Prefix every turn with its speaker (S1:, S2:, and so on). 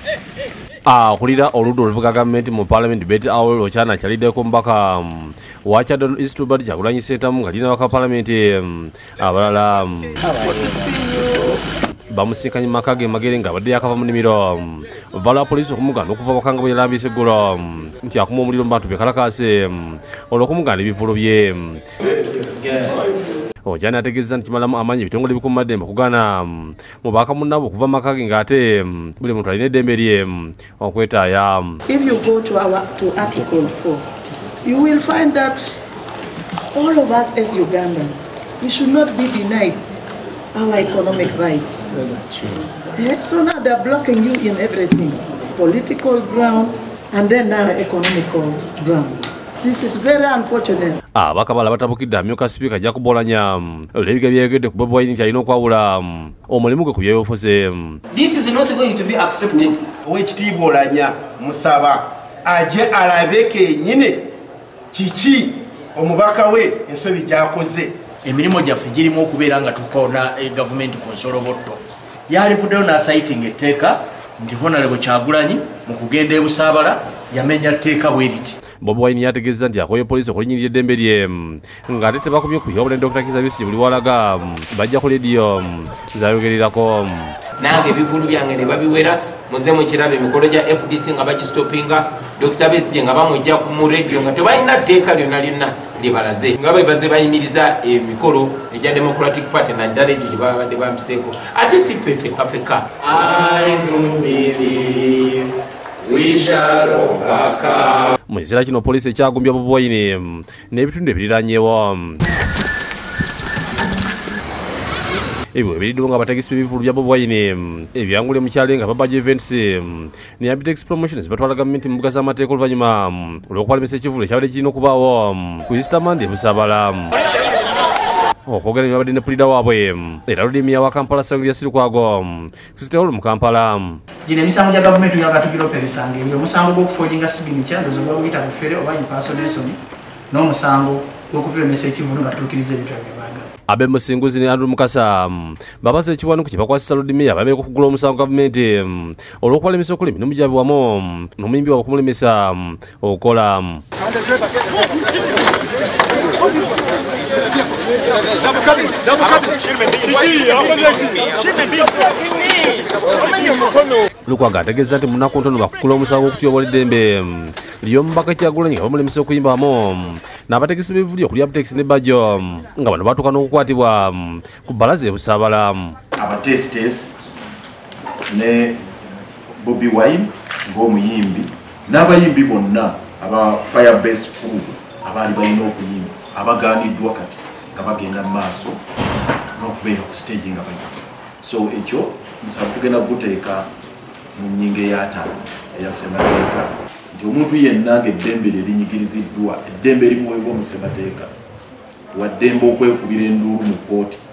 S1: Akulira oludda oluvuga gavumenti mu Parliament debate awo Lochana kyaliddeko omubaka wa Kyaddondo East Badi Kyagulanyi Ssentamu nga lina baka Parliament abalala bamusinkanye Makage Magere nga abadde yakava mu nnimiro vala poliisi okumugaana okuva wakanga bwe yalambise eggulu nti akuma omuliro mu bantu be kalakaase olw'okumugaana ebivulu bye. Ojana ategeeza nti kimalamu amaanyi ebitongole bikuumaddembe okugaana mubaka munnabo okuva Makage ng'ate buli muntu alina eddembe lye okwetaaya.
S2: If you go to Article 4, you will find that all of us as Ugandans, we should not be denied our economic rights. So now they're blocking you in everything, political ground and then now economical ground. This is very unfortunate.
S1: Bakabala batabukidde amyuka sipiika ajja kubolanya olw'ebiga byeyogedde ku Bobi Wine nti alina okwawula omulimu gwe ku byeyobufuzi.
S3: This is not going to be accepted. Owekitiibwa Oulanya musaba ajje alabe kennyini kiki omubaka we ensobi gy'akoze.
S4: Emirimu gyaffe girimu okubeera nga tukoona gavumenti ku nsolobotto. Yalivuddeyo n'asayitinga etteeka nti Honorable Kyagulanyi mu kugenda e Busaabala yamenya tteeka bwe riti.
S1: Bobi Wine yategeeza nti akoye poliisi okulinnyirira eddembe lye ng'ate tebakomye okuyiwa obulendo Dr. Kizza Besigye buli walaga bajja ku leediyo z'ayogererako.
S5: Nange ebivulu byange ne babiwera muze mukirabe emikolo gya FDC nga bagistopinga Dr. Besigye nga bamujja mu leediyo nga tebalina tteeka lyonna lyonna libalaze nga baze bayimiriza emikolo egya Democratic Party naddala egyo gye babadde bambiseeko ate si feka. I don't believe we shall overcome.
S1: Mu kiseera kino poliisi ekyagumbya Bobi Wine n'ebitundu ebiriranyeewo. Ebyo ebiriddwa nga abategesi b'ebivulu bya Bobi Wine ebyangule mu kyalo nga Babaji Events ne Abitex Promotions batwala gavumenti mu mbuga z'amateeka oluvannyuma olw'okupalamisa ekivulu ekyabadde kirina okubaawo ku Easter Monday Busaabala. Okwogera babadde ne pulida waabwe era ludimiya wa Kampala Sangria Sirikwago kusitewolo mu Kampala.
S6: Gino emisango gya gavumenti yagatugiropa ebisango ebyo omusango gw'okufoojinga signature ndozo gwa guyita bufere oba impersonation n'omusango gw'okutulemesa ekivulu nga tutuukiriza ebintu by'abaagala. Abe Musinguzi ne Andrew Mukasa babaza ekiwanuku kye bakwasisa ludimiya babeeko okugula omusango gavumenti olw'okubalemesa okukola emirimu gyabwe wamu n'omuyimbi waabwe okumulemesa okukola. Lukwaga ategeeza nti munaku ntono bakukula omusango okutyobola eddembe ly'omubaka Kyagulanyi nga bamulemesa okuyimba wamu n'abategesi b'ebivulu okuli Abitex ne Bajo nga bano batuuka n'okukwatibwa ku bbalaza e Busaabala.
S7: Abatesitesi ne Bobi Wine ng'omuyimbi n'abayimbi bonna aba Firebase crew abaali balina okuyimba abagaaniddwa kati nga bagenda mu maaso n'okubeera ku stage nga bayimba. So ekyo musango tugenda guteeka mu nnyingo ey'ataano eya ssemateeka nti omuntu yenna ng'eddembe lye linyigiriziddwa eddembe limuweebwa mu ssemateeka wa ddembe okwekubira enduulu mu kkooti